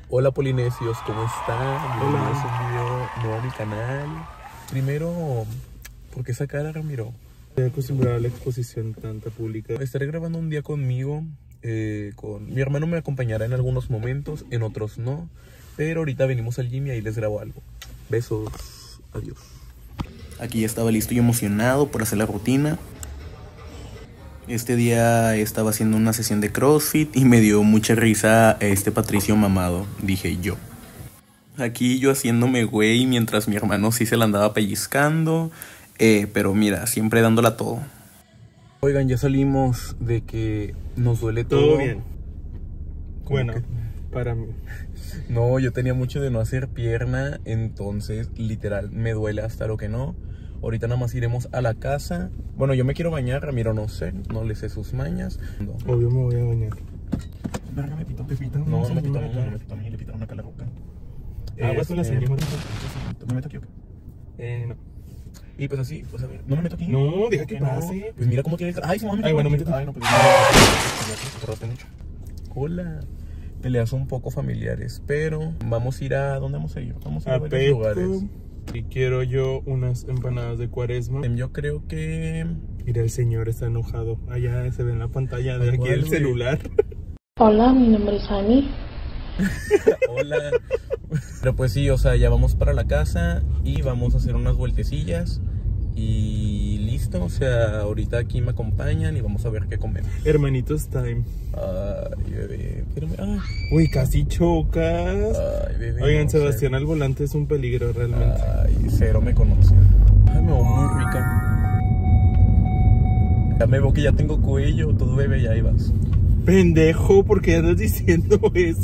Hola polinesios, ¿cómo están? Bienvenidos a un video nuevo a mi canal. Primero, ¿por qué esa cara, Ramiro? Estoy acostumbrado a la exposición tanta pública. Estaré grabando un día conmigo. Mi hermano me acompañará en algunos momentos, en otros no. Pero ahorita venimos al gym y ahí les grabo algo. Besos, adiós. Aquí ya estaba listo y emocionado por hacer la rutina. Este día estaba haciendo una sesión de CrossFit y me dio mucha risa este Patricio mamado, dije yo. Aquí yo haciéndome güey mientras mi hermano sí se la andaba pellizcando, pero mira, siempre dándola todo. Oigan, ya salimos de que nos duele todo. Todo bien. Bueno, que... para mí. No, yo tenía mucho de no hacer pierna, entonces literal me duele hasta lo que no. Ahorita nada más iremos a la casa. Bueno, yo me quiero bañar, Ramiro no sé, no le sé sus mañas. No. Obvio me voy a bañar. No me pitó, Pepita. No me pitó, le pitaron acá la boca. Aguas con la señora. ¿No me meto aquí o qué? No. Y pues así, pues a ver, no me meto aquí. No, deja que pase. Pues mira cómo tiene. Ay, se me va a meter. Ay, bueno, métete. Ay, no, pues mucho. Hola. Peleas un poco familiares, pero vamos a ir a... ¿Dónde vamos a ir? Vamos a ir a varios lugares. Y quiero yo unas empanadas de Cuaresma. Yo creo que... Mira, el señor está enojado. Allá se ve en la pantalla de aquí el celular. Hola, mi nombre es Ani. Hola. Pero pues sí, o sea, ya vamos para la casa y vamos a hacer unas vueltecillas. Y listo, o sea, ahorita aquí me acompañan y vamos a ver qué comer. Hermanitos time. Ay, bebé. Ay. Uy, casi chocas. Ay, bebé. Oigan, no, Sebastián al volante es un peligro realmente. Ay, cero me conoce. Ay, me veo muy rica. Ya me veo que ya tengo cuello, todo bebé, ya ahí vas. Pendejo, ¿por qué andas diciendo eso?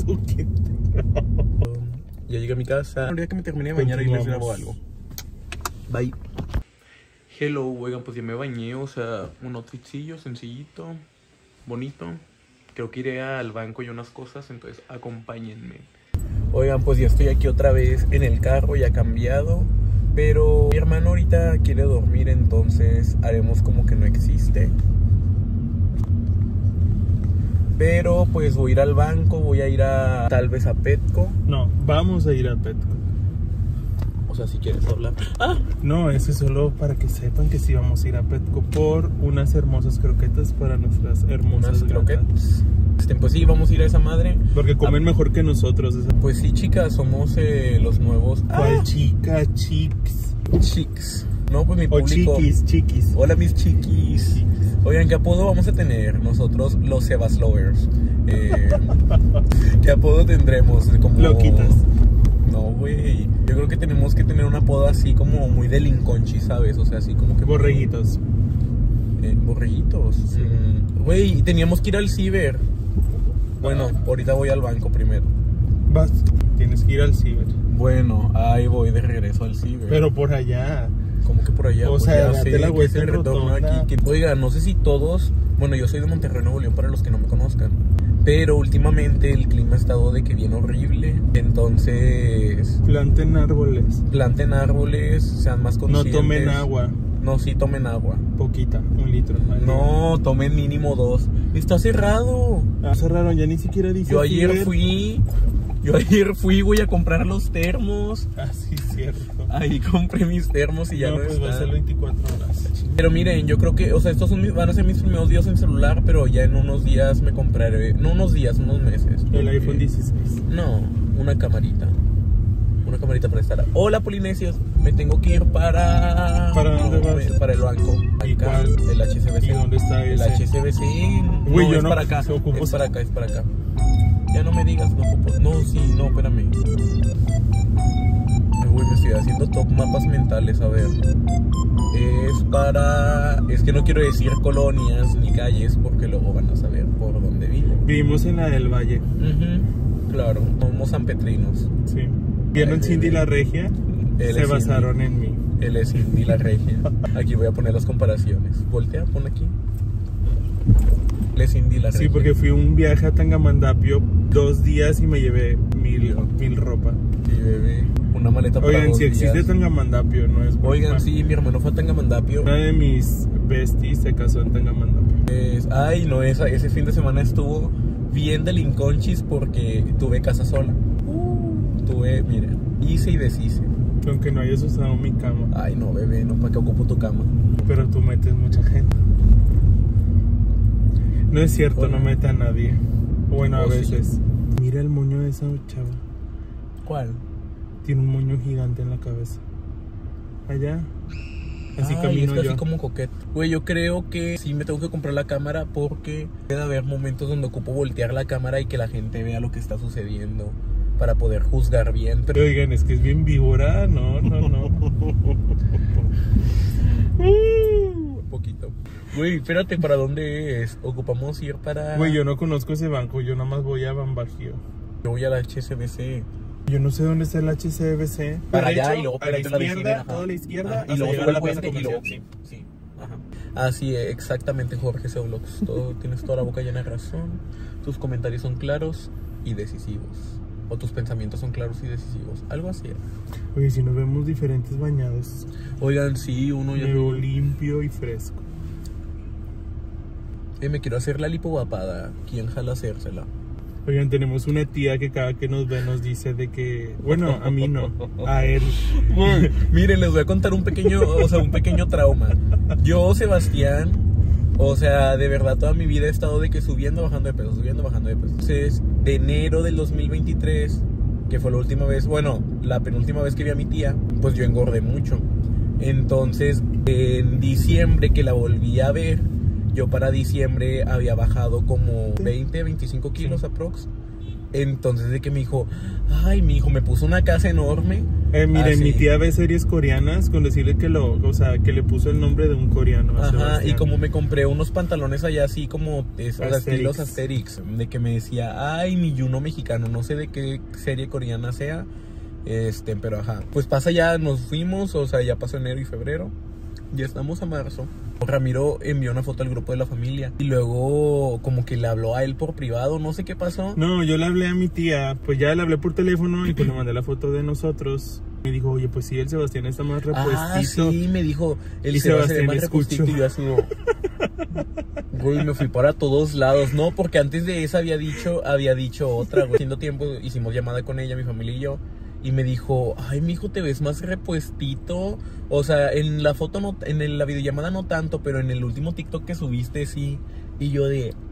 Ya llegué a mi casa. El día que me terminé de bañar y les grabo algo. Bye. Hello, oigan, pues ya me bañé, o sea, un outfitcillo sencillito, bonito. Creo que iré al banco y unas cosas, entonces acompáñenme. Oigan, pues ya estoy aquí otra vez en el carro, ya cambiado. Pero mi hermano ahorita quiere dormir, entonces haremos como que no existe. Pero pues voy a ir al banco, voy a ir a tal vez a Petco. No, vamos a ir a Petco. O sea, si quieres hablar. ¡Ah! No, eso es solo para que sepan que sí vamos a ir a Petco por unas hermosas croquetas para nuestras hermosas croquetas. Pues sí, vamos a ir a esa madre. Porque comen mejor que nosotros. Pues sí, chicas, somos los nuevos. ¿Cuál chica? Chics. No, pues mi público. Chiquis. Hola, mis chiquis. Oigan, ¿qué apodo vamos a tener? Nosotros, los Sebas Lovers. ¿Qué apodo tendremos? Como... Loquitas. No, güey. Yo creo que tenemos que tener un apodo así como muy delinconchi, ¿sabes? O sea, así como que... Borreguitos. ¿Borreguitos? Sí. Güey, teníamos que ir al ciber. Bueno, ahorita voy al banco primero. Vas, tienes que ir al ciber. Bueno, ahí voy de regreso al ciber. Pero por allá. ¿Cómo que por allá? O sea, date la vuelta en rotonda. Aquí. Oiga, no sé si todos... Bueno, yo soy de Monterrey, Nuevo León, para los que no me conozcan. Pero últimamente el clima ha estado de que bien horrible. Entonces... Planten árboles, sean más conscientes. No tomen agua. No, sí tomen agua. Poquita, 1 litro. No, tomen mínimo 2. Está cerrado. Cerraron, ya ni siquiera dice. Yo ayer fui, güey, a comprar los termos. Ah, sí, cierto. Ahí compré mis termos y ya no pues están. va a ser 24 horas. Pero miren, yo creo que, o sea, estos van a ser mis primeros días en celular, pero ya en unos días me compraré, no unos días, unos meses. El iPhone 16. No, una camarita. Una camarita para estar. Hola, polinesios, me tengo que ir para... ¿Para dónde vas? Para el banco. ¿Y cuál? El HSBC. ¿Y dónde está ese? El HSBC. Uy, No, yo es no para acá. ocupo. Es para acá, es para acá. Ya no me digas, no ocupo. No, sí, no, espérame. Uy, me estoy haciendo top mapas mentales, a ver. Es para... Es que no quiero decir colonias ni calles porque luego van a saber por dónde vivo. Vivimos en la del Valle. Claro, somos sanpetrinos. Sí. ¿Vieron Cindy la Regia? Se basaron en mí. Él es Cindy la Regia. Aquí voy a poner las comparaciones. Voltea, pon aquí. Él es Cindy la Regia. Sí, porque fui un viaje a Tangamandapio 2 días y me llevé mil ropa. Sí, bebé. Una maleta para Oigan, 2 si existe días. Tangamandapio, no es broma. Oigan, sí, mi hermano fue a Tangamandapio. Una de mis besties se casó en Tangamandapio. Ay, no, ese fin de semana bien delinconchis porque tuve casa sola. Tuve, miren, hice y deshice. Aunque no hayas usado mi cama. Ay, no, bebé, no, ¿para qué ocupo tu cama? Pero tú metes mucha gente. No es cierto, Hola. no mete a nadie. Bueno, a Oh, sí. veces. Mira el moño de esa chava. ¿Cuál? Tiene un moño gigante en la cabeza. Allá. Así Ay, camino es yo. así como coquete. Güey, yo creo que sí me tengo que comprar la cámara porque puede haber momentos donde ocupo voltear la cámara y que la gente vea lo que está sucediendo para poder juzgar bien. Pero Oigan, es que es bien víbora. No. un poquito. Güey, espérate, ¿para dónde es? Ocupamos ir para... Güey, yo no conozco ese banco. Yo nada más voy a Bambajío. Yo voy a la HSBC. Yo no sé dónde está el HCBC. Para allá Derecho, y luego a la pégate la izquierda, vecina, ajá. toda la izquierda. Ajá, hasta y luego llegar sube a la el plaza puente y luego... comercial. Sí, ajá. Así es, exactamente, Jorge Seoblox. Tienes toda la boca llena de razón. Tus comentarios son claros y decisivos. O tus pensamientos son claros y decisivos. Algo así era. Oye, si nos vemos diferentes bañados. Oigan, sí, uno ya... Me veo limpio y fresco. me quiero hacer la lipovapada. ¿Quién jala hacérsela? Oigan, tenemos una tía que cada que nos ve nos dice de que... Bueno, a mí no, a él. Miren, les voy a contar un pequeño trauma. Yo, Sebastián, o sea, de verdad toda mi vida he estado de que subiendo, bajando de peso, subiendo, bajando de peso. Entonces, de enero del 2023, que fue la última vez, bueno, la penúltima vez que vi a mi tía, pues yo engordé mucho. Entonces, en diciembre que la volví a ver, yo para diciembre había bajado como 20, 25 kilos aprox. Entonces de que me dijo, ay, mi hijo, me puso una casa enorme. Miren, así. mi tía ve series coreanas con decirle que que le puso el nombre de un coreano. A Ajá, Sebastián. y como me compré unos pantalones allá así como esos Asterix. estilos Asterix, de que me decía, ay, mi Juno mexicano, no sé de qué serie coreana sea, pero ajá. Pues pasa ya, nos fuimos, o sea, ya pasó enero y febrero, ya estamos a marzo. Ramiro envió una foto al grupo de la familia y luego como que le habló a él por privado, no sé qué pasó. No, yo le hablé a mi tía, pues ya le hablé por teléfono y pues le mandé la foto de nosotros. Me dijo, oye, pues sí, el Sebastián está más repuestito. Ah, sí, me dijo, el Y Sebastián se ve Sebastián más escuchó. repuestito y yo así, güey, me fui para todos lados, no, porque antes de esa había dicho otra, güey, haciendo tiempo hicimos llamada con ella, mi familia y yo, y me dijo, ay, mijo, te ves más repuestito, o sea, en la foto no, la videollamada no tanto, pero en el último TikTok que subiste sí, y yo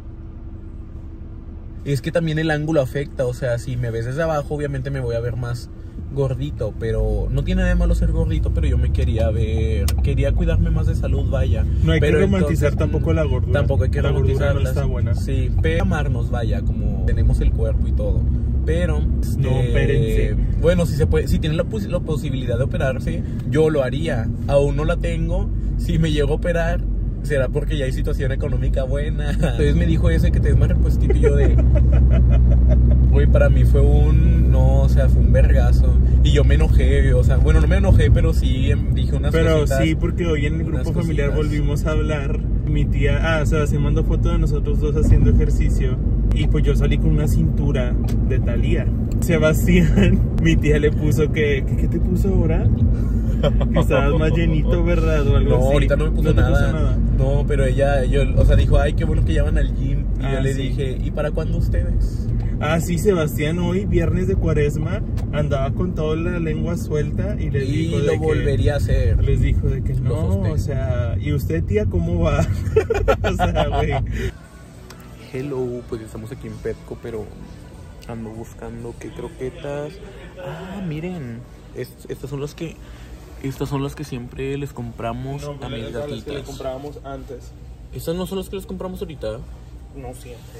es que también el ángulo afecta, o sea, si me ves desde abajo, obviamente me voy a ver más gordito, pero no tiene nada de malo ser gordito, pero yo me quería cuidarme más de salud, vaya. No hay Pero que romantizar entonces, tampoco la gordura. Tampoco hay que la gordura romantizarla. no está buena. Sí, pero amarnos, vaya, como tenemos el cuerpo y todo. Pero No, espérense. bueno, si se puede, si tienen la posibilidad de operarse, yo lo haría. Aún no la tengo. Si me llego a operar, será porque ya hay situación económica buena. Entonces me dijo ese que te ves más repuestito y yo güey, para mí fue fue un vergazo. Y yo me enojé, o sea, bueno, no me enojé, pero sí dije unas cositas. Pero sí, porque hoy en el unas grupo familiar cositas. volvimos a hablar. Mi tía, Sebastián mandó foto de nosotros dos haciendo ejercicio. Y pues yo salí con una cintura de Thalía. Sebastián, mi tía le puso ¿qué te puso ahora? Que estabas más llenito, ¿verdad? O algo No, así. ahorita no me puso te nada. No, pero o sea, dijo, ay, qué bueno que ya van al gym. Y yo le sí. dije, ¿y para cuándo ustedes? Sí, Sebastián hoy, viernes de cuaresma, andaba con toda la lengua suelta y les dijo lo volvería a hacer. Les dijo de que Lo no, sostengo. o sea, ¿y usted, tía, cómo va? O sea, güey. Hello, pues estamos aquí en Petco, pero ando buscando qué croquetas. Ah, miren, estas son las que siempre les compramos a mis gatitas. que le comprábamos antes. Estas no son las que les compramos ahorita. No siempre.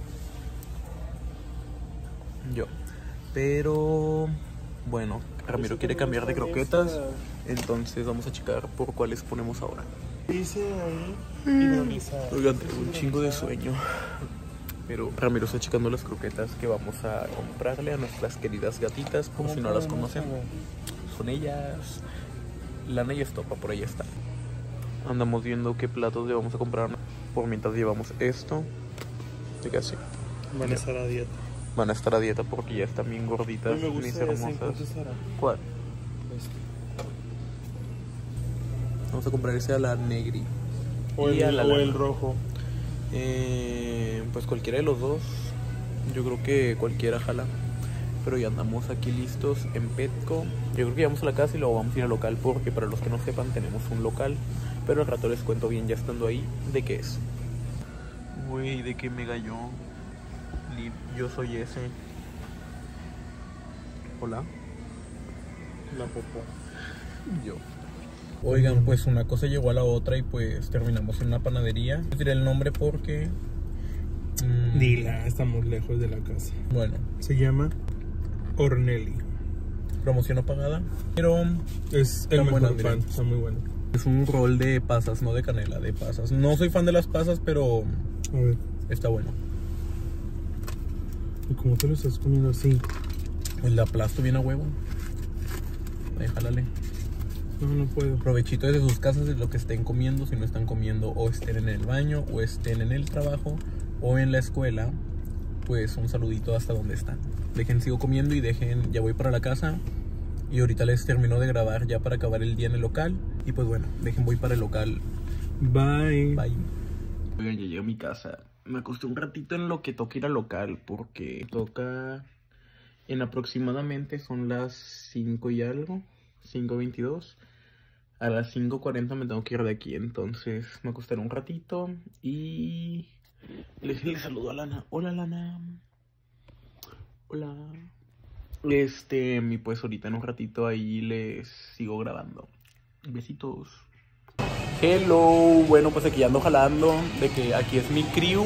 Yo. Pero bueno, Ramiro quiere cambiar de croquetas, entonces vamos a checar por cuáles ponemos ahora. Dice ahí, hidrolizada. Oigan, tengo un chingo de sueño. Pero Ramiro está checando las croquetas que vamos a comprarle a nuestras queridas gatitas, por si no las conocen. Son ellas, Lana y Estopa, por ahí está. Andamos viendo qué platos le vamos a comprar por mientras llevamos esto. De casi. Van a estar a dieta. Van a estar a dieta porque ya están bien gorditas, Me gusta mis ese, ¿en hermosas. cuánto estará? ¿Cuál? Vamos a comprar ese a la Negri. O Y a la Lana. el rojo. Pues cualquiera de los dos. Yo creo que cualquiera jala. Pero ya andamos aquí listos en Petco. Yo creo que vamos a la casa y luego vamos a ir al local, porque para los que no sepan tenemos un local. Pero al rato les cuento bien ya estando ahí de qué es. Güey, de qué mega yo soy ese. Hola. La popó. Yo. Oigan, pues una cosa llegó a la otra y pues terminamos en una panadería. No diré el nombre porque... Dila, estamos lejos de la casa. Bueno. Se llama Ornelli. Promoción no pagada. Pero es el mejor pan, está muy bueno. Es un rol de pasas, no de canela, de pasas. No soy fan de las pasas, pero a ver, está bueno. ¿Y cómo te lo estás comiendo así? El aplasto bien a huevo. Ahí, jálale. No puedo. Provechito desde sus casas de lo que estén comiendo. Si no están comiendo o estén en el baño o estén en el trabajo o en la escuela, pues un saludito hasta donde están. Dejen, sigo comiendo y dejen, ya voy para la casa. Y ahorita les termino de grabar ya para acabar el día en el local. Y pues bueno, dejen, voy para el local. Bye. Bye. Oigan, ya llegué a mi casa. Me acosté un ratito en lo que toca ir al local, porque toca en aproximadamente son las 5 y algo, 5:22. A las 5:40 me tengo que ir de aquí, entonces me acostaré un ratito y les saludo a Lana. Hola, Lana. Hola. Y pues ahorita en un ratito ahí les sigo grabando. Besitos. Hello, bueno, pues aquí ando jalando, de que aquí es mi crew,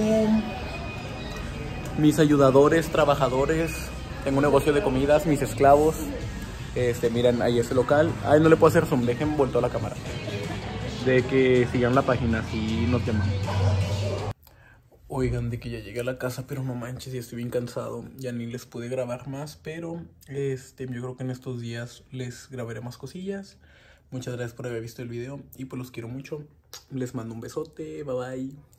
mis ayudadores, trabajadores, tengo un negocio de comidas, mis esclavos. Miren, ahí es el local. Ay, no le puedo hacer zoom, dejen vuelto a la cámara. De que sigan la página, así nos llamamos. Oigan, de que ya llegué a la casa, pero no manches, ya estoy bien cansado. Ya ni les pude grabar más, pero yo creo que en estos días les grabaré más cosillas. Muchas gracias por haber visto el video y pues los quiero mucho. Les mando un besote, bye bye.